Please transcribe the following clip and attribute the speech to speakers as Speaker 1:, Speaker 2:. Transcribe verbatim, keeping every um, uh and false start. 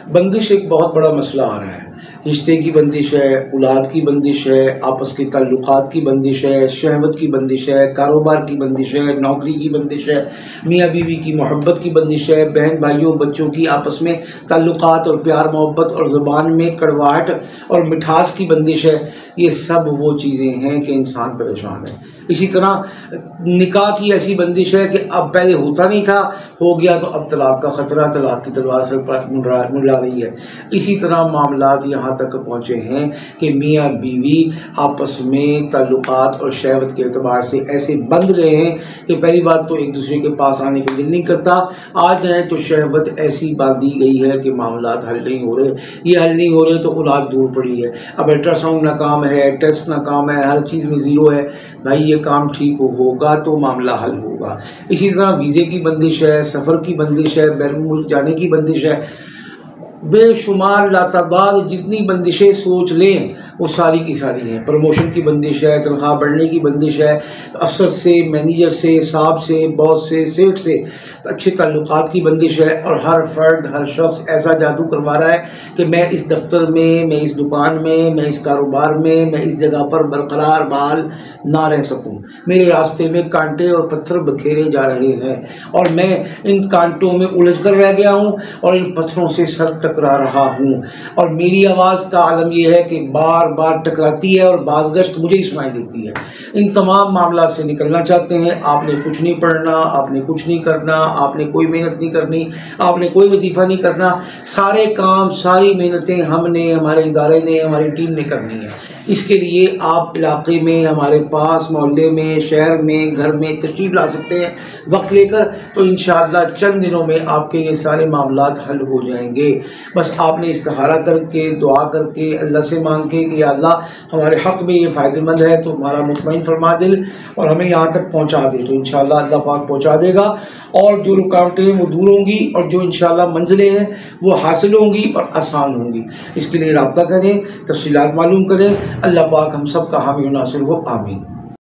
Speaker 1: बंदिश एक बहुत बड़ा मसला आ रहा है। रिश्ते की बंदिश है, औलाद की बंदिश है, आपस के ताल्लुकात की बंदिश है, शहवत की बंदिश है, कारोबार की बंदिश है, नौकरी की बंदिश है, मियाँ बीवी की मोहब्बत की बंदिश है, बहन भाइयों बच्चों की आपस में ताल्लुकात और प्यार मोहब्बत और ज़बान में कड़वाहट और मिठास की बंदिश है। ये सब वो चीज़ें हैं कि इंसान परेशान है। इसी तरह निकाह की ऐसी बंदिश है कि अब पहले होता नहीं था, हो गया तो अब तलाक का ख़तरा, तलाक की तलवार सर पर मुंडला रही है। इसी तरह मामलात यहाँ तक पहुँचे हैं कि मियाँ बीवी आपस में ताल्लुकात और शहवत के अतबार से ऐसे बंध गए हैं कि पहली बात तो एक दूसरे के पास आने को दिल नहीं करता, आ जाए तो शहवत ऐसी बांधी गई है कि मामलात हल नहीं हो रहे। ये हल नहीं हो रहे तो औलाद दूर पड़ी है। अब अल्ट्रासाउंड नाकाम है, टेस्ट नाकाम है, हर चीज़ में ज़ीरो है। भाई ये काम ठीक होगा तो मामला हल होगा। इसी तरह वीज़े की बंदिश है, सफ़र की बंदिश है, बैरून मुल्क जाने की बंदिश है, बेशुमार लातादाद जितनी बंदिशें सोच लें वो सारी की सारी हैं। प्रमोशन की बंदिश है, तनख्वाह बढ़ने की बंदिश है, अफसर से, मैनेजर से, साहब से, बॉस से, सेठ से अच्छे ताल्लुकात की बंदिश है। और हर फर्द, हर शख्स ऐसा जादू करवा रहा है कि मैं इस दफ्तर में, मैं इस दुकान में, मैं इस कारोबार में, मैं इस जगह पर बरकरार बहाल ना रह सकूं। मेरे रास्ते में कांटे और पत्थर बखेरे जा रहे हैं और मैं इन कांटों में उलझ कर रह गया हूँ और इन पत्थरों से सर टकरा रहा हूँ। और मेरी आवाज़ का आलम यह है कि बार बार टकराती है और बाज़गश्त मुझे ही सुनाई देती है। इन तमाम मामला से निकलना चाहते हैं, आपने कुछ नहीं पढ़ना, आपने कुछ नहीं करना, आपने कोई मेहनत नहीं करनी, आपने कोई वजीफ़ा नहीं करना। सारे काम, सारी मेहनतें हमने, हमारे इदारे ने, हमारी टीम ने करनी है। इसके लिए आप इलाके में, हमारे पास, मोहल्ले में, शहर में, घर में तशरीफ़ ला सकते हैं वक्त लेकर। तो इंशाअल्लाह चंद दिनों में आपके ये सारे मामलात हल हो जाएंगे। बस आपने इस्तिखारा करके, दुआ करके, अल्लाह से मांग के कि या अल्लाह हमारे हक़ में ये फ़ायदेमंद है तो हमारा मुतमईन फरमा दिल और हमें यहाँ तक पहुँचा दे। तो इंशाअल्लाह अल्लाह पाक पहुँचा देगा और जो रुकावटें हैं वो दूर होंगी और जो इंशाअल्लाह मंजिलें हैं वो हासिल होंगी और आसान होंगी। इसके लिए रब्ता करें, तफ़सीलात मालूम करें। अल्लाह पाक हम सब का हामी नासिर हो। आमीन।